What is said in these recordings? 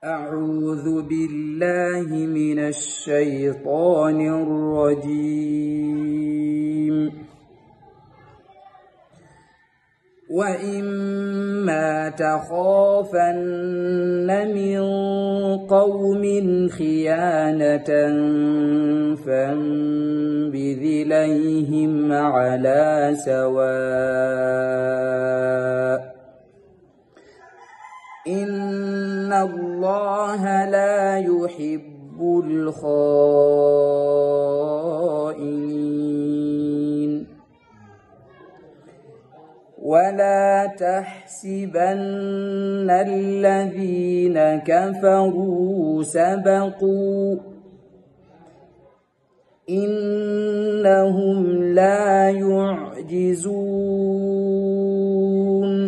أعوذ بالله من الشيطان الرجيم. وإما تخافن من قوم خيانة فانبذ إليهم على سواء إن الله لا يحب الخائنين. ولا تحسبن الذين كفروا سبقوا إنهم لا يعجزون.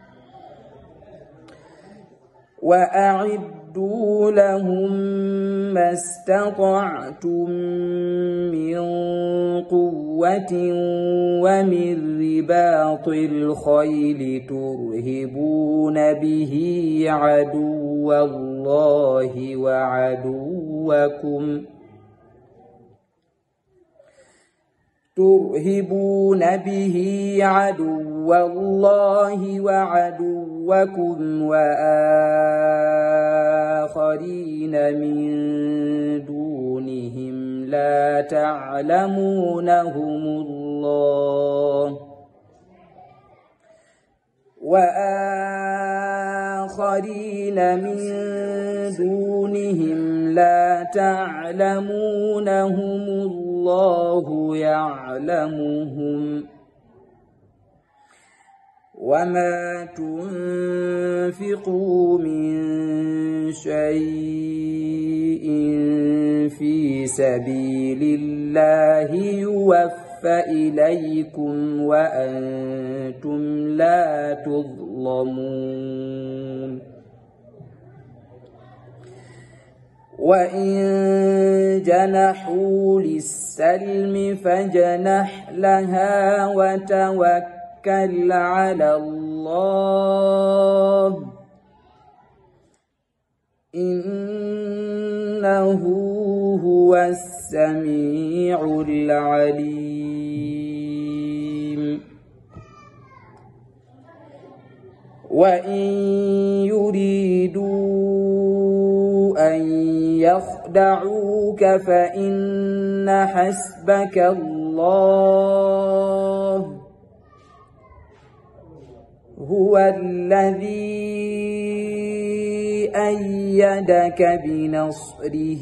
وأعدوا لهم ما استطعتم من قوة ومن رباط الخيل ترهبون به عدو الله وعدوكم وآخرين من دونهم لا تعلمونهم الله يعلمهم. وما تنفقوا من شيء في سبيل الله يوفى إليكم وأنتم لا تظلمون. وإن جنحوا للسلم فاجنح لها وتوكل على الله إنه هو السميع العليم. وإن يريدوا أن يخدعوك فإن حسبك الله هو الذي أيدك بنصره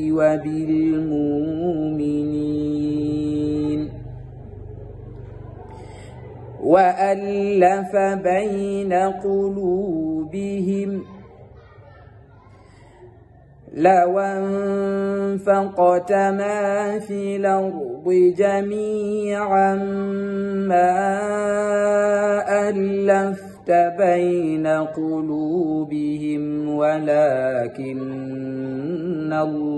وبالمؤمنين وألف بين قلوبهم لو أنفقت ما في الأرض جميعا ما ألفت بين قلوبهم ولكن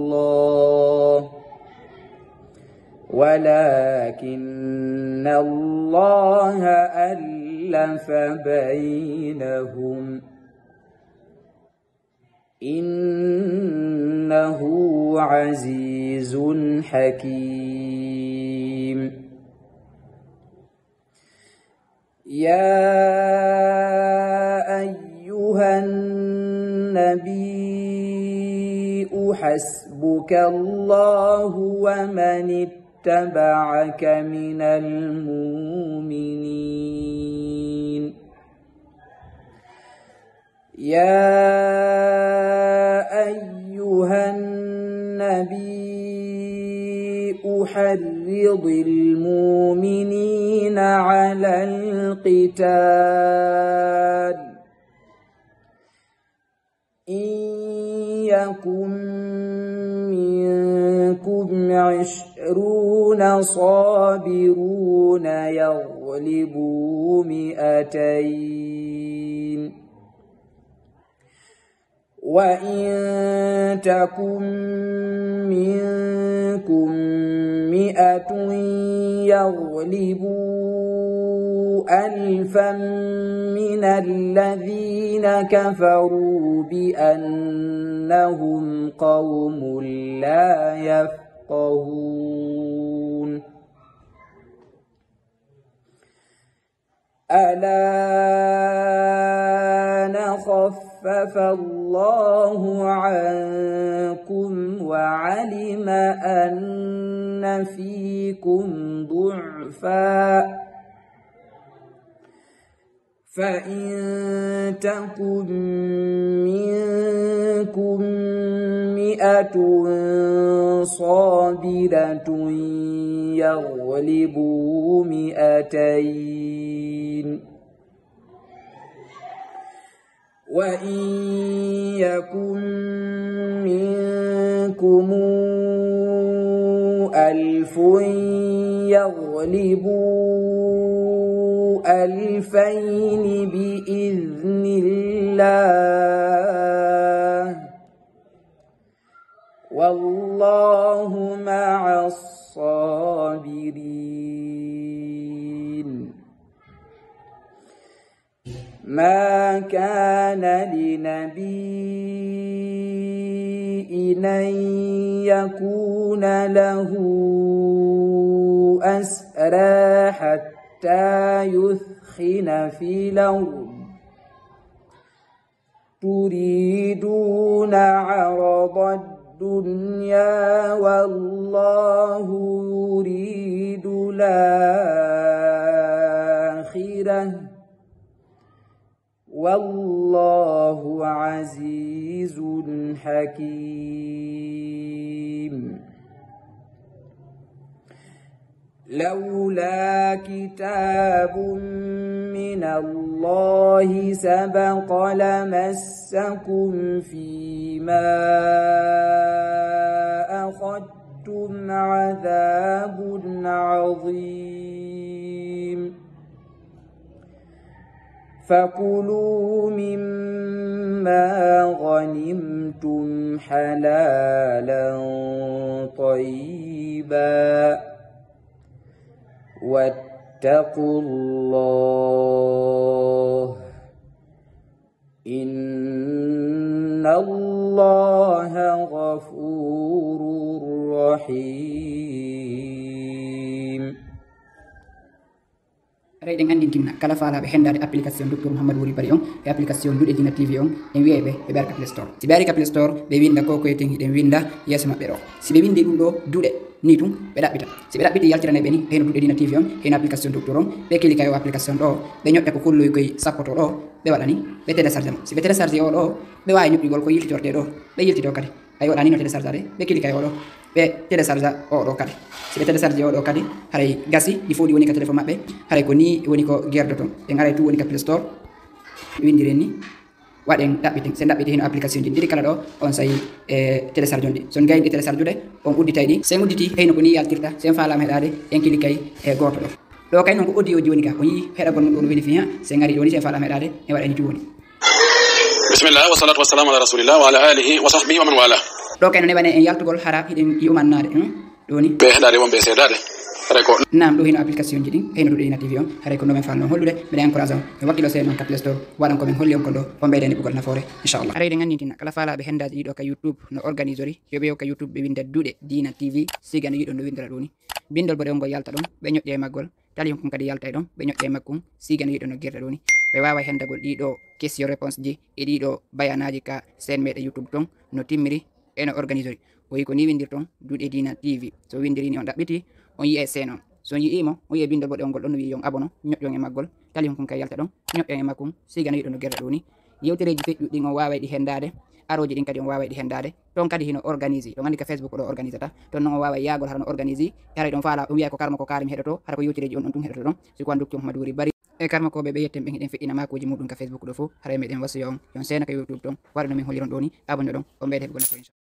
الله ألف بينهم إنه عزيز حكيم. يا أيها النبي حسبك الله ومن اتبعك من المؤمنين. يا أيها النبي حرض المؤمنين على القتال إن يكن منكم 20 صابرون يغلبوا 200 وإن تكن منكم 100 يغلبوا ألفا من الذين كفروا بأنهم قوم لا يفقهون الآن خفف الله عنكم وعلم أن فيكم ضعفا فإن تكن منكم 100 صابرة يغلبوا 200 وإن يكن منكم 1000 يغلبوا 2000 بإذن الله والله مع الصابرين ما كان لنبي أن يكون له أسرى حتى يثخن في الأرض تريدون عرض الدنيا والله يريد الآخرة والله عزيز حكيم لولا كتاب من الله سبق لمسكم فيما أخذتم عذاب عظيم فكلوا مما غنمتم حلالا طيبا واتقوا الله إن الله غفور رحيم Reden andi timna kala fala be hendade application Dr Muhammad Wuri Bari on e application Dude Dina TV on en wiebe e barka Play Store si barka Play Store be winda ko ko eten den winda yeso mabbe do si be windi dum do Dude ni tum be dabbita si be dabbiti yaltirane be ni hen Dude Dina TV on hen application Dr on be klika yo application do be nyodde ko kullu koy sapoto do be wadani be télécharger si be télécharger o do be way nyobbi gol ko yiltitorde do be yiltito kadi ay wadani no télécharger be klika yo do be télécharger o do kadi si be télécharger o do kadi haray gasi il faut di woni ka téléphone mabbe haray ko ni woni ko gerdo ton e ngaray tu woni ka Play Store windire ni waden dabbiti sen dabbiti hen application di diri kala do on say télécharger di son gaydi télécharger de on udditay di sen udditi hayno ko ni yaltirta sen faala medade en kilikay e goto do kay non ko audio joni ka ko yi heda gon don woni fiya sen ngari do ni sen faala medade e wadani tu woni bismillah wa salatu wassalamu ala rasulillah wa ala alihi wa sahbihi wa man wala do kay non e bane en yaltugol hara hiden yumannade doni be hedade won be sedade reko nam do hino application jidi hino do ina TV on hare ko no men fanno hollude be encourage on e wakilo sen on ka Play Store wadan ko men holli on ko do on beydani bugol nafoore inshallah hare de gannitina kala faala be hendaji dido ka YouTube no organisori yobe ka YouTube be winda Dude Dina TV sigana yido no windira doni bindol bode on go yalta don be nyodde magol tali on kadi yalta don be nyodde makkum sigana yido no gerda doni be wawa hendagol dido question réponse ji e dido bayanaji ka sen mede YouTube ton no timmiri e no organisori o yi ko ni windirton Dude Dina TV so windiri ni on dabbiti on yi e senon so yi imo on yi bindol bodde on gol don wi yon abono nyodjon e maggol tali on kay yalta don nyodjon e makkum sigana yido no gerda doni yewtereji feddudi on wawa di hendade aroji din kadi on wawa di hendade ton kadi hino organiser don andi ka Facebook do organiser ta ton non wawa yagol harano organiser yare don faala on wi'a ko karma ko karim hedoto har ko yewtereji on dum hedoto don si ko Dr Muhammad Wuri Bari e karma ko be yetten be hiden feddina makoji mudum ka Facebook do fo hare meden wasiyo on yon sena ka YouTube don warno min holiron doni abonno don on bede ko na